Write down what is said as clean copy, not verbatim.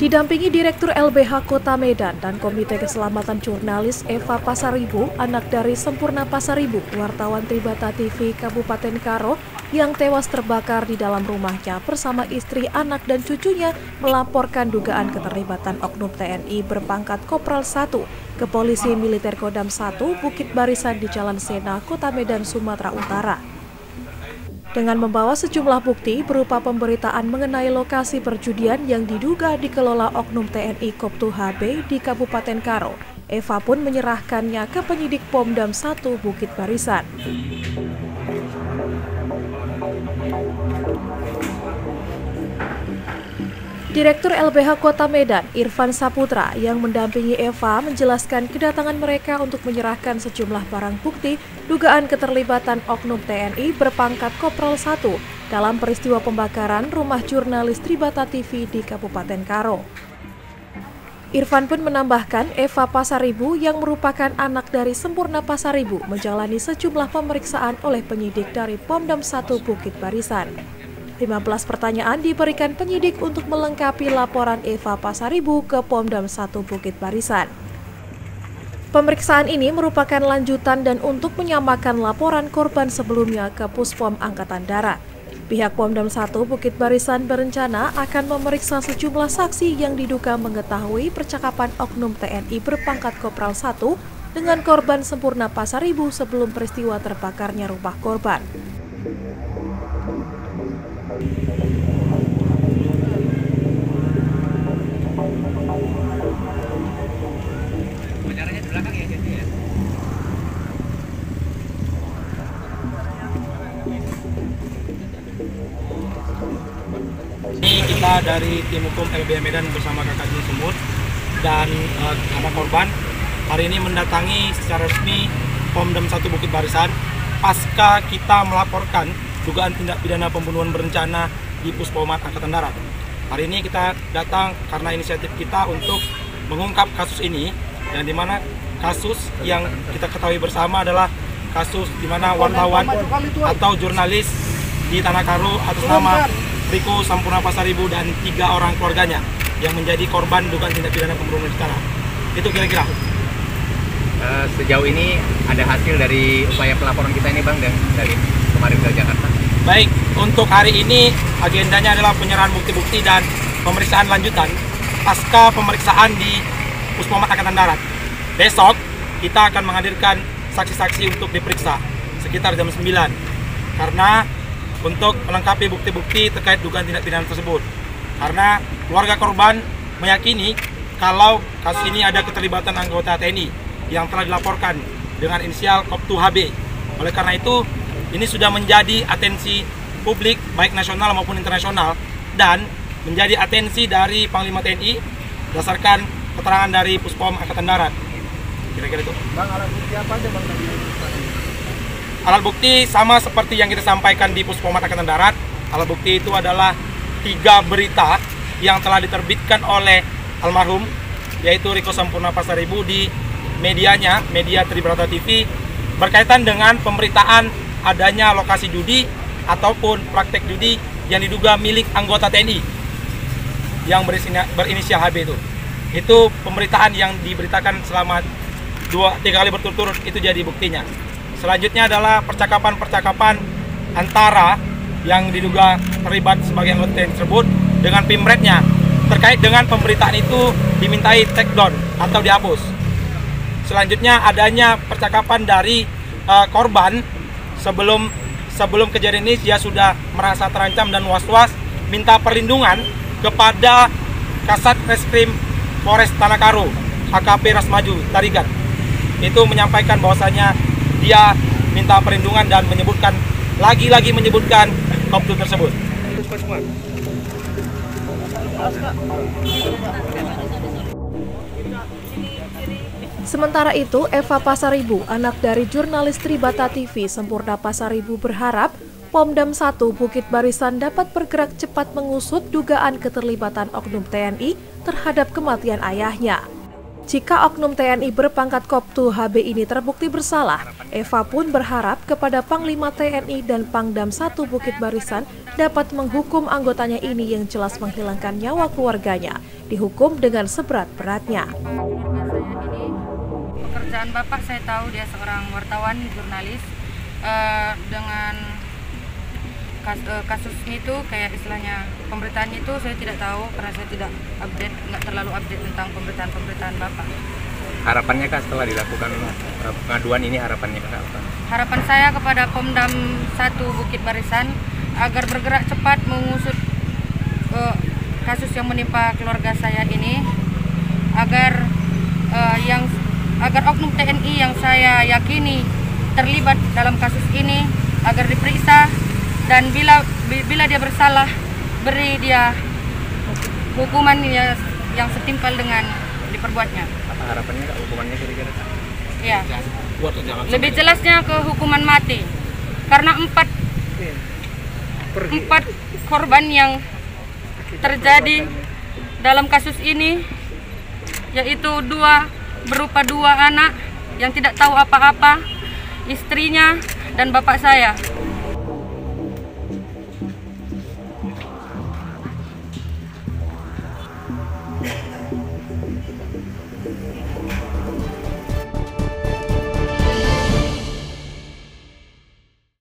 Didampingi Direktur LBH Kota Medan dan Komite Keselamatan Jurnalis Eva Pasaribu, anak dari Sempurna Pasaribu, wartawan Tribata TV Kabupaten Karo yang tewas terbakar di dalam rumahnya bersama istri, anak, dan cucunya melaporkan dugaan keterlibatan oknum TNI berpangkat Kopral 1 ke Polisi Militer Kodam 1 Bukit Barisan di Jalan Sena, Kota Medan, Sumatera Utara. Dengan membawa sejumlah bukti berupa pemberitaan mengenai lokasi perjudian yang diduga dikelola oknum TNI Koptu HB di Kabupaten Karo, Eva pun menyerahkannya ke penyidik Pomdam 1 Bukit Barisan. Direktur LBH Kota Medan, Irfan Saputra, yang mendampingi Eva menjelaskan kedatangan mereka untuk menyerahkan sejumlah barang bukti dugaan keterlibatan oknum TNI berpangkat Kopral 1 dalam peristiwa pembakaran rumah jurnalis Tribata TV di Kabupaten Karo. Irfan pun menambahkan Eva Pasaribu yang merupakan anak dari Sempurna Pasaribu menjalani sejumlah pemeriksaan oleh penyidik dari Pomdam 1 Bukit Barisan. 15 pertanyaan diberikan penyidik untuk melengkapi laporan Eva Pasaribu ke Pomdam 1 Bukit Barisan. Pemeriksaan ini merupakan lanjutan dan untuk menyamakan laporan korban sebelumnya ke Puspom Angkatan Darat. Pihak Pomdam 1 Bukit Barisan berencana akan memeriksa sejumlah saksi yang diduga mengetahui percakapan oknum TNI berpangkat Kopral 1 dengan korban Sempurna Pasaribu sebelum peristiwa terbakarnya rumah korban. Ini kita dari tim hukum LBH Medan bersama Kakak Jin Sumut dan anak korban hari ini mendatangi secara resmi Pomdam 1 Bukit Barisan pasca kita melaporkan dugaan tindak pidana pembunuhan berencana di Puspomat Angkatan Darat. Hari ini kita datang karena inisiatif kita untuk mengungkap kasus ini, dan di mana kasus yang kita ketahui bersama adalah kasus di mana wartawan atau jurnalis di Tanah Karo atas nama Riko Sempurna Pasaribu dan 3 orang keluarganya yang menjadi korban dugaan tindak pidana pembunuhan berencana. Itu kira-kira. Sejauh ini ada hasil dari upaya pelaporan kita ini, Bang, dari kemarin ke Jakarta. Baik, untuk hari ini agendanya adalah penyerahan bukti-bukti dan pemeriksaan lanjutan pasca pemeriksaan di Puspomat Angkatan Darat. Besok kita akan menghadirkan saksi-saksi untuk diperiksa sekitar jam 9 karena untuk melengkapi bukti-bukti terkait dugaan tindak pidana tersebut. Karena keluarga korban meyakini kalau kasus ini ada keterlibatan anggota TNI yang telah dilaporkan dengan inisial Koptu HB. Oleh karena itu, ini sudah menjadi atensi publik baik nasional maupun internasional dan menjadi atensi dari Panglima TNI berdasarkan keterangan dari Puspom Angkatan Darat. Kira-kira itu. Bang, alat bukti apa aja, Bang? Alat bukti sama seperti yang kita sampaikan di Puspomat Angkatan Darat. Alat bukti itu adalah 3 berita yang telah diterbitkan oleh almarhum, yaitu Riko Sempurna Pasaribu di medianya, media Tribata TV, berkaitan dengan pemberitaan adanya lokasi judi ataupun praktek judi yang diduga milik anggota TNI yang berinisial HB itu. Itu pemberitaan yang diberitakan selama 2-3 kali berturut-turut, itu jadi buktinya. Selanjutnya adalah percakapan-percakapan antara yang diduga terlibat sebagai anggota TNI tersebut dengan pimretnya terkait dengan pemberitaan itu dimintai take down atau dihapus. Selanjutnya adanya percakapan dari korban sebelum kejadian ini dia sudah merasa terancam dan was-was minta perlindungan kepada Kasat Reskrim Polres Tanah Karo AKP Rasmaju Tarigan. Itu menyampaikan bahwasanya dia minta perlindungan dan menyebutkan lagi-lagi menyebutkan Koptu tersebut. Sementara itu, Eva Pasaribu, anak dari jurnalis Tribata TV Sempurna Pasaribu, berharap Pomdam 1 Bukit Barisan dapat bergerak cepat mengusut dugaan keterlibatan oknum TNI terhadap kematian ayahnya. Jika oknum TNI berpangkat Koptu HB ini terbukti bersalah, Eva pun berharap kepada Panglima TNI dan Pangdam 1 Bukit Barisan dapat menghukum anggotanya ini yang jelas menghilangkan nyawa keluarganya, dihukum dengan seberat-beratnya. Pekerjaan Bapak saya tahu dia seorang wartawan, jurnalis, dengan kasus itu kayak istilahnya pemberitaan itu saya tidak tahu karena saya tidak update, nggak terlalu update tentang pemberitaan Bapak. Harapannya Kak setelah dilakukan pengaduan ini, harapannya Kak apa? Harapan saya kepada Pemdam 1 Bukit Barisan agar bergerak cepat mengusut kasus yang menimpa keluarga saya ini, agar oknum TNI yang saya yakini terlibat dalam kasus ini agar diperiksa, dan bila dia bersalah, beri dia hukuman yang setimpal dengan diperbuatnya. Apa harapannya Kak, hukumannya kira-kira? Ya, lebih jelasnya ke hukuman mati, karena empat korban yang terjadi dalam kasus ini, yaitu berupa dua anak yang tidak tahu apa-apa, istrinya dan bapak saya.